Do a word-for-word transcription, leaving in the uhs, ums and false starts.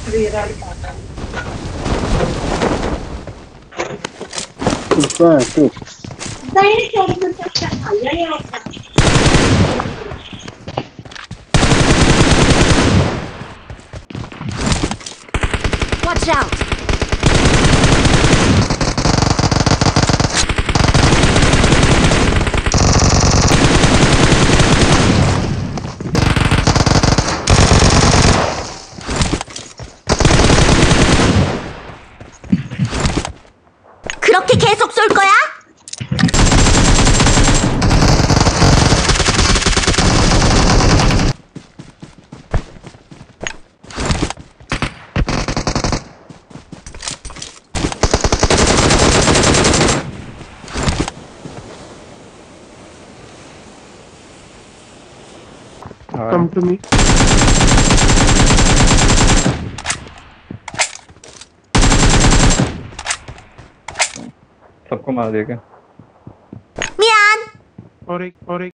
Está, sí. Watch out! 그렇게 계속 쏠 거야? Come to me. सबको मार दिया क्या? 미안! और एक और एक